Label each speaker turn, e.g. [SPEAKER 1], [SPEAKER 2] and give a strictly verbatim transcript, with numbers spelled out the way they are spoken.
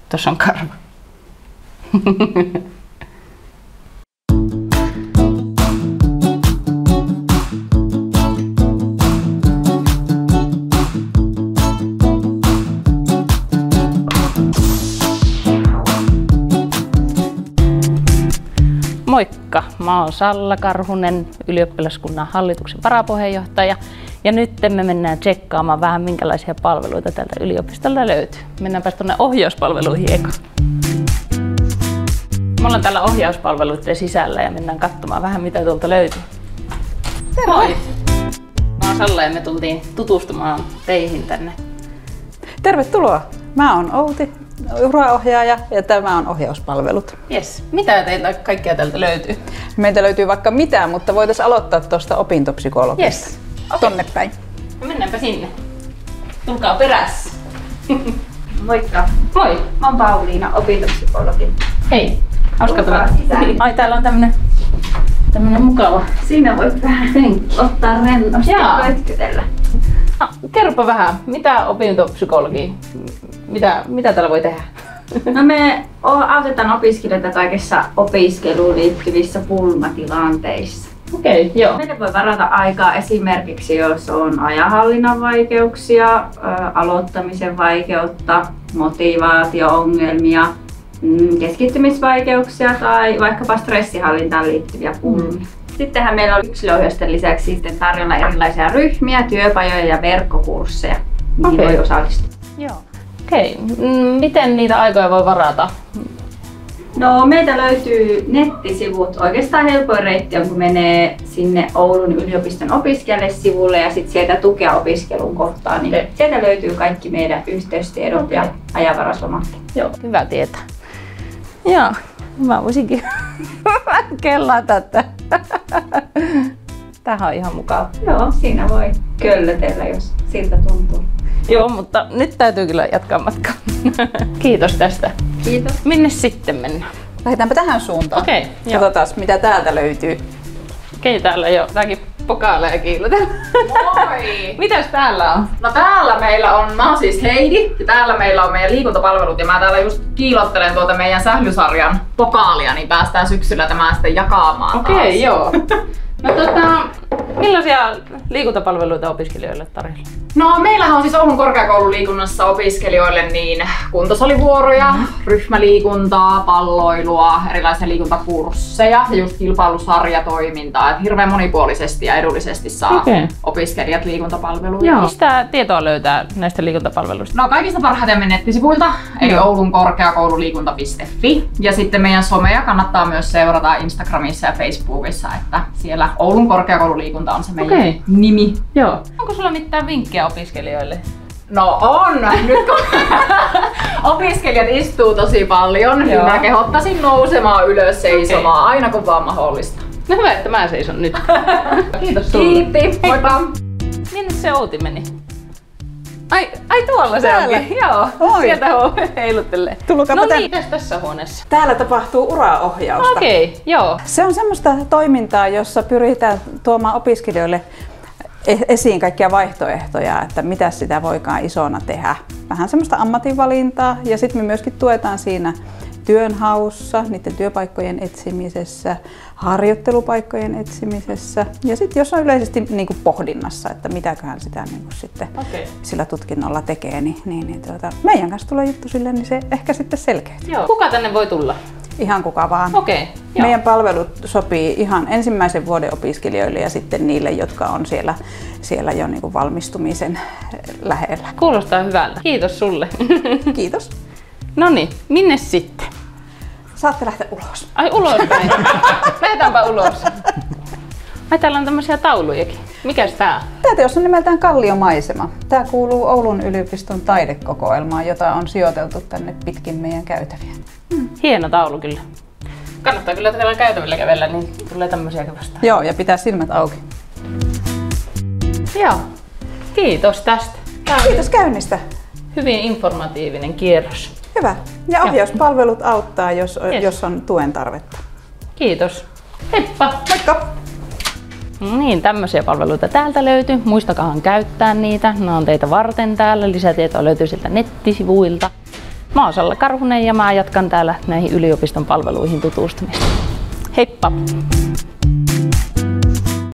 [SPEAKER 1] Tuossa on karva. Moikka! Mä oon Salla Karhunen, ylioppilaskunnan hallituksen varapuheenjohtaja. Ja nyt me mennään tsekkaamaan vähän, minkälaisia palveluita tältä yliopistolta löytyy. Mennäänpä tuonne ohjauspalveluihin eka. Me ollaan täällä ohjauspalveluiden sisällä ja mennään katsomaan vähän, mitä tuolta löytyy.
[SPEAKER 2] Terve!
[SPEAKER 1] Moi! Mä oon Salla ja me tultiin tutustumaan teihin tänne.
[SPEAKER 2] Tervetuloa! Mä oon Outi, uraohjaaja, ja tämä on ohjauspalvelut.
[SPEAKER 1] Yes. Mitä teiltä kaikkea täältä löytyy?
[SPEAKER 2] Meiltä löytyy vaikka mitään, mutta voitaisiin aloittaa tuosta opintopsykologiasta.
[SPEAKER 1] Yes. Okay.
[SPEAKER 2] Tonne päin.
[SPEAKER 1] No mennäänpä sinne. Tulkaa perässä.
[SPEAKER 3] Moikka!
[SPEAKER 1] Moi!
[SPEAKER 3] Mä oon Pauliina, opintopsykologi.
[SPEAKER 1] Hei! Hauska
[SPEAKER 3] Tulkaa
[SPEAKER 1] tulla.
[SPEAKER 3] sisään.
[SPEAKER 1] Ai, täällä on tämmönen, tämmönen mukava.
[SPEAKER 3] Siinä voit vähän
[SPEAKER 1] Penkki.
[SPEAKER 3] ottaa rennosti
[SPEAKER 1] Jaa.
[SPEAKER 3] ja pötkytellä.
[SPEAKER 1] No, kerropa vähän, mitä opintopsykologi, mitä, mitä täällä voi tehdä?
[SPEAKER 3] No me autetaan opiskelijoita kaikessa opiskeluun liittyvissä pulmatilanteissa.
[SPEAKER 1] Okei, okay, joo.
[SPEAKER 3] Meille voi varata aikaa esimerkiksi, jos on ajanhallinnan vaikeuksia, ä, aloittamisen vaikeutta, motivaatio-ongelmia, mm, keskittymisvaikeuksia tai vaikkapa stressihallintaan liittyviä pulmia. Mm. Sittenhän meillä on yksilöohjausten lisäksi sitten tarjolla erilaisia ryhmiä, työpajoja ja verkkokursseja, mihin
[SPEAKER 1] Okei.
[SPEAKER 3] voi osallistua.
[SPEAKER 1] Joo. Okei, okay. Miten niitä aikoja voi varata?
[SPEAKER 3] No meiltä löytyy nettisivut. Oikeastaan helpoin reitti on, kun menee sinne Oulun yliopiston opiskelijasivulle ja sitten sieltä tukea opiskelun kohtaan, niin
[SPEAKER 1] Okay.
[SPEAKER 3] sieltä löytyy kaikki meidän yhteystiedot
[SPEAKER 1] Okay.
[SPEAKER 3] ja ajanvaraslomakkeet.
[SPEAKER 1] Joo, hyvä tietää. Joo, mä voisinkin kellata tätä. Tämähän on ihan mukava.
[SPEAKER 3] Joo, siinä voi köllötellä, jos siltä tuntuu.
[SPEAKER 1] Joo, mutta nyt täytyy kyllä jatkaa matkaa. Kiitos tästä.
[SPEAKER 3] Kiitos.
[SPEAKER 1] Minne sitten mennään?
[SPEAKER 2] Lähdetäänpä tähän suuntaan.
[SPEAKER 1] Okei, joo.
[SPEAKER 2] Katsotaan, mitä täältä löytyy.
[SPEAKER 1] Okei, täällä jo tääkin pokaaleja kiillotellaan.
[SPEAKER 4] Moi!
[SPEAKER 1] Mitäs täällä on?
[SPEAKER 4] No täällä meillä on, mä oon siis Heidi ja täällä meillä on meidän liikuntapalvelut ja mä täällä just kiilottelen tuota meidän sählysarjan pokaalia, niin päästään syksyllä tämä sitten jakamaan taas.
[SPEAKER 1] Okei, joo. No tota, millaisia liikuntapalveluita opiskelijoille tarjolla?
[SPEAKER 4] No meillähän on siis Oulun korkeakoululiikunnassa opiskelijoille niin kuntosalivuoroja, mm. ryhmäliikuntaa, palloilua, erilaisia liikuntakursseja ja just kilpailusarjatoimintaa. Et hirveän monipuolisesti ja edullisesti saa
[SPEAKER 1] Okei.
[SPEAKER 4] opiskelijat liikuntapalveluja.
[SPEAKER 1] Joo. Mistä tietoa löytää näistä liikuntapalveluista?
[SPEAKER 4] No kaikista parhaiten meidän nettisivuilta, eli
[SPEAKER 1] Joo.
[SPEAKER 4] oulun korkeakoululiikunta piste fi. Ja sitten meidän somea kannattaa myös seurata Instagramissa ja Facebookissa, että siellä Oulun korkeakoululiikunta on se meidän
[SPEAKER 1] Okei.
[SPEAKER 4] nimi.
[SPEAKER 1] Joo. Onko sulla mitään vinkkejä opiskelijoille?
[SPEAKER 4] No on! Nyt kun opiskelijat istuu tosi paljon, niin
[SPEAKER 1] Joo.
[SPEAKER 4] mä kehottaisin nousemaan ylös seisomaan okay. aina kun vaan mahdollista.
[SPEAKER 1] No hyvä, että mä seison nyt. Kiitos sulle.
[SPEAKER 4] Kiitti! Moikka!
[SPEAKER 1] Minne se Outi meni? Ai, ai tuolla se
[SPEAKER 2] Täällä.
[SPEAKER 1] onkin. Joo,
[SPEAKER 2] Oi.
[SPEAKER 1] sieltä on heiluttelee.
[SPEAKER 2] Tulkaapa
[SPEAKER 1] No
[SPEAKER 2] tänne.
[SPEAKER 1] niin, mitäs tässä huoneessa?
[SPEAKER 2] Täällä tapahtuu uraohjausta.
[SPEAKER 1] Okei, okay, joo.
[SPEAKER 2] Se on semmoista toimintaa, jossa pyritään tuomaan opiskelijoille e- esiin kaikkia vaihtoehtoja, että mitä sitä voikaan isona tehdä. Vähän semmoista ammatinvalintaa ja sitten me myöskin tuetaan siinä työnhaussa, niiden työpaikkojen etsimisessä, harjoittelupaikkojen etsimisessä ja sitten jos on yleisesti niin kuin pohdinnassa, että mitäköhän sitä niin kuin sitten
[SPEAKER 1] Okei.
[SPEAKER 2] sillä tutkinnolla tekee, niin, niin, niin tuota, meidän kanssa tulee juttu sille, niin se ehkä sitten selkeytyy.
[SPEAKER 1] Joo. Kuka tänne voi tulla?
[SPEAKER 2] Ihan kuka vaan.
[SPEAKER 1] Okei, okay, joo.
[SPEAKER 2] Meidän palvelut sopii ihan ensimmäisen vuoden opiskelijoille ja sitten niille, jotka on siellä, siellä jo niin kuin valmistumisen lähellä.
[SPEAKER 1] Kuulostaa hyvältä. Kiitos sulle.
[SPEAKER 2] Kiitos.
[SPEAKER 1] No niin, minne sitten?
[SPEAKER 2] Saatte lähteä ulos.
[SPEAKER 1] Ai ulospäin. Lähdetäänpä ulos. Ai täällä on tämmöisiä taulujakin. Mikäs tää on?
[SPEAKER 2] Tämä teos on nimeltään Kalliomaisema. Tämä kuuluu Oulun yliopiston taidekokoelmaan, jota on sijoiteltu tänne pitkin meidän käytäviä.
[SPEAKER 1] Hieno taulu kyllä. Kannattaa kyllä tällä käytävillä kävellä, niin tulee tämmöisiäkin vastaan.
[SPEAKER 2] Joo, ja pitää silmät auki.
[SPEAKER 1] Joo. Kiitos tästä. Tää oli
[SPEAKER 2] Kiitos käynnistä.
[SPEAKER 1] hyvin informatiivinen kierros.
[SPEAKER 2] Hyvä. Ja ohjauspalvelut auttaa, jos,
[SPEAKER 1] Yes.
[SPEAKER 2] jos on tuen tarvetta.
[SPEAKER 1] Kiitos. Heippa!
[SPEAKER 2] Moikka!
[SPEAKER 1] Niin, tämmöisiä palveluita täältä löytyy. Muistakahan käyttää niitä. Ne on teitä varten täällä. Lisätietoa löytyy sieltä nettisivuilta. Mä oon Salla Karhunen ja mä jatkan täällä näihin yliopiston palveluihin tutustumista. Heippa!